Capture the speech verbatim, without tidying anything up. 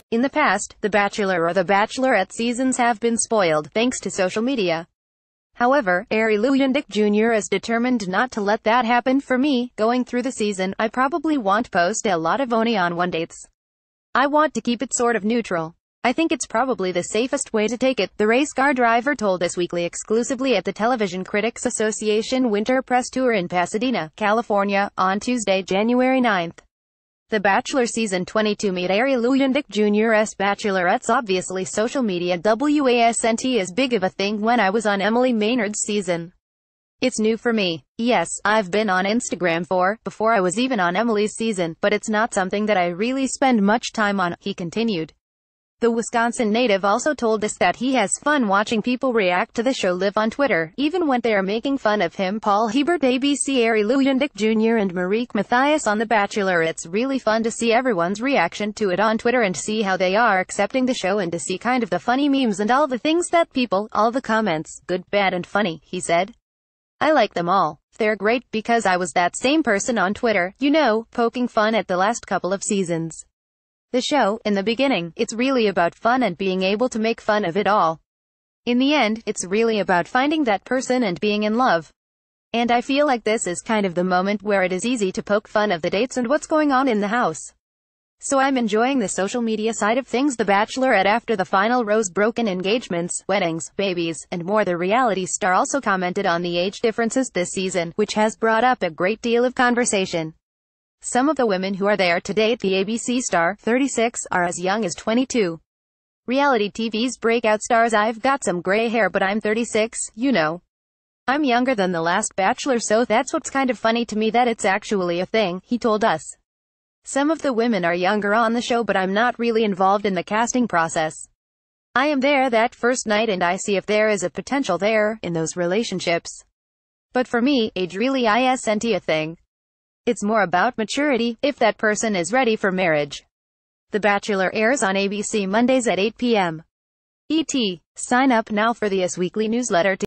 In the past, The Bachelor or The Bachelorette seasons have been spoiled, thanks to social media. However, Arie Luyendyk Junior is determined not to let that happen for me. Going through the season, I probably won't post a lot of only on one dates. I want to keep it sort of neutral. I think it's probably the safest way to take it, the race car driver told Us Weekly exclusively at the Television Critics Association Winter Press Tour in Pasadena, California, on Tuesday, January ninth. The Bachelor Season twenty-two meet Arie Luyendyk Junior's Bachelorette's obviously social media wasn't as big of a thing when I was on Emily Maynard's season. It's new for me. Yes, I've been on Instagram for, before I was even on Emily's season, but it's not something that I really spend much time on, he continued. The Wisconsin native also told us that he has fun watching people react to the show live on Twitter, even when they are making fun of him. Paul Hebert, A B C. Arie Luyendyk Junior and Marieke Mathias on The Bachelor. It's really fun to see everyone's reaction to it on Twitter and see how they are accepting the show and to see kind of the funny memes and all the things that people, all the comments, good, bad and funny, he said. I like them all. They're great because I was that same person on Twitter, you know, poking fun at the last couple of seasons. The show, in the beginning, it's really about fun and being able to make fun of it all. In the end, it's really about finding that person and being in love. And I feel like this is kind of the moment where it is easy to poke fun of the dates and what's going on in the house. So I'm enjoying the social media side of things. The Bachelorette after the final rose, broken engagements, weddings, babies, and more. The reality star also commented on the age differences this season, which has brought up a great deal of conversation. Some of the women who are there to date the A B C star, thirty-six, are as young as twenty-two. Reality T V's breakout stars: I've got some gray hair but I'm thirty-six, you know. I'm younger than the last Bachelor, so that's what's kind of funny to me that it's actually a thing, he told us. Some of the women are younger on the show but I'm not really involved in the casting process. I am there that first night and I see if there is a potential there, in those relationships. But for me, age really isn't a thing. It's more about maturity, if that person is ready for marriage. The Bachelor airs on A B C Mondays at eight p m E T. Sign up now for the Us Weekly newsletter to